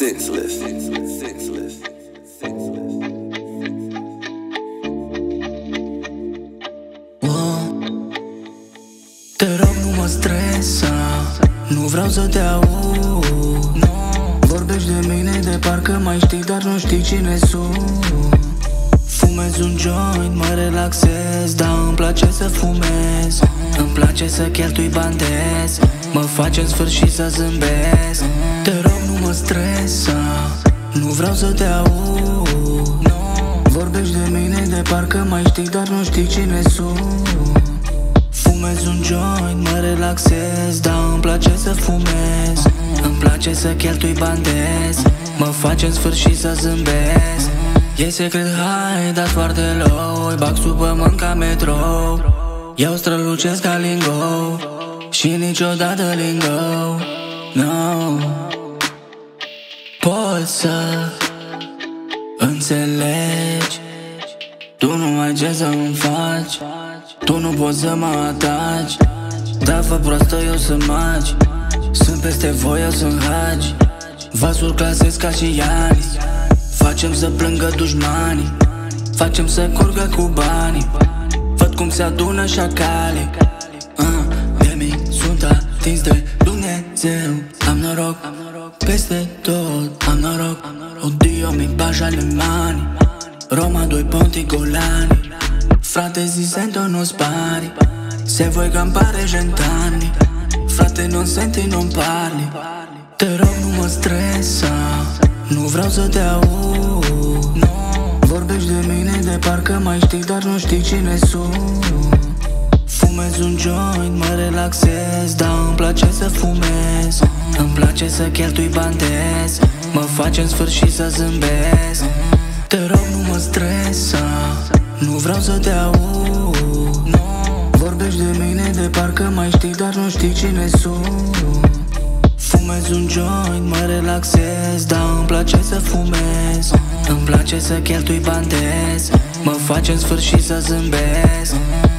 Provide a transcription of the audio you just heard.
senseless. Te rog, nu mă stresa, nu vreau să te aud. Vorbești de mine de parcă mai știi, dar nu știi cine sunt. Fumez un joint, mă relaxez, dar îmi place să fumez. Îmi place să cheltui bani des, mă face în sfârșit să zâmbesc. Te rog, nu mă stresa, nu vreau să te aud. Vorbești de mine de parcă mai știi, dar nu știi cine sunt. Fumez un joint, mă relaxez, dar îmi place să fumez. Îmi place să cheltui bani des, mă face în sfârșit să zâmbesc. E secret high, dar foarte low, îi bag sub pământ ca metrou. Eu strălucesc ca lingo și niciodată lingo. No, poți să înțelegi, tu nu ai ce să-mi faci, tu nu poți să mă ataci. Dar fă proastă, eu sunt magi, sunt peste voi, eu sunt Hagi. Vasul clasez ca și Ianis, facem să plângă dușmanii, facem să curgă cu banii. Văd cum se adună șacalii. De mic sunt atins de Dumnezeu. Am noroc peste tot, am noroc. Odio mi baja le mani, Roma 2 PONTI Golani. Frate si sento non spari, se vuoi campare 100 anni. Frate non senti, non parli. Te rog, nu mă stresa, nu vreau să te aud. Vorbești de mine de parcă mai știi, dar nu știi cine sunt. Fumez un joint, mă relaxez, dar îmi place să fumez. Îmi place să cheltui bani des, mă face în sfârșit să zâmbesc. Te rog, nu mă stresa, nu vreau să te aud. Vorbești de mine de parcă mai știi, dar nu știi cine sunt. Fumez un joint, mă relaxez, dar îmi place să fumez. Îmi place să cheltui bani des, mă face în sfârșit să zâmbesc.